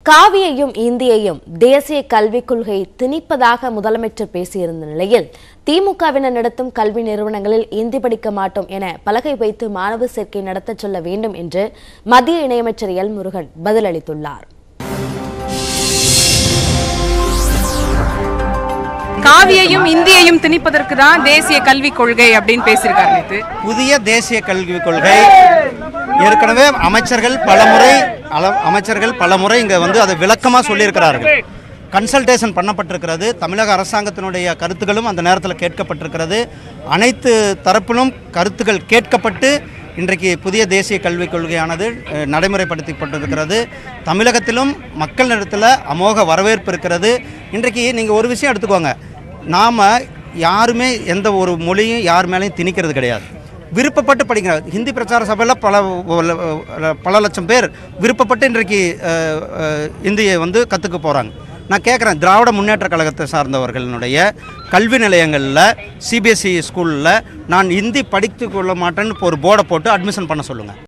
காவியையும் இந்தியையும் தேசிய கல்விக் கொள்கை திணிப்பதாக முதலமைச்சர் பேசியிருந்த நிலையில் திமுகவினர் நடத்தும் கல்வி நிறுவனங்களில் இந்தி படிக்க மாட்டோம் என பலகை வைத்து மாணவர் சேர்க்கை நடத்தச் சொல்ல வேண்டும் என்று மத்திய இணையமைச்சர் எல் முருகன் பதிலளித்துள்ளார். காவியையும் இந்தியையும் திணிப்பதற்கு தான் தேசிய கல்விக் கொள்கை அப்படின்னு பேசியிருக்காரு. புதிய தேசிய கல்விக் கொள்கை ஏற்கனவே அமைச்சர்கள் பலமுறை இங்க வந்து அதை விளக்கமா சொல்லியிருக்கிறார்கள். கன்சல்டேஷன் பண்ணப்பட்டிருக்கிறது. தமிழக அரசாங்கத்தினுடைய கருத்துக்களும் அந்த நேரத்தில் கேட்கப்பட்டிருக்கிறது. அனைத்து தரப்பிலும் கருத்துக்கள் கேட்கப்பட்டு இன்றைக்கு புதிய தேசிய கல்விக் கொள்கையானது நடைமுறைப்படுத்தப்பட்டிருக்கிறது. தமிழகத்திலும் மக்கள் இடத்துல அமோக வரவேற்பு இருக்கிறது. இன்றைக்கு நீங்கள் ஒரு விஷயம் எடுத்துக்கோங்க, நாம் யாருமே எந்த ஒரு மொழியும் யார் மேலேயும் திணிக்கிறது கிடையாது. விருப்பப்பட்டு படிக்கிறார். ஹிந்தி பிரச்சார சபையில் பல லட்சம் பேர் விருப்பப்பட்டு இன்றைக்கு இந்தியை வந்து கற்றுக்க போகிறாங்க. நான் கேட்குறேன், திராவிட முன்னேற்ற கழகத்தை சார்ந்தவர்களுடைய கல்வி நிலையங்களில் சிபிஎஸ்இ ஸ்கூலில் நான் ஹிந்தி படித்து கொள்ள மாட்டேன்னு ஒரு போர்டை போட்டு அட்மிஷன் பண்ண சொல்லுங்கள்.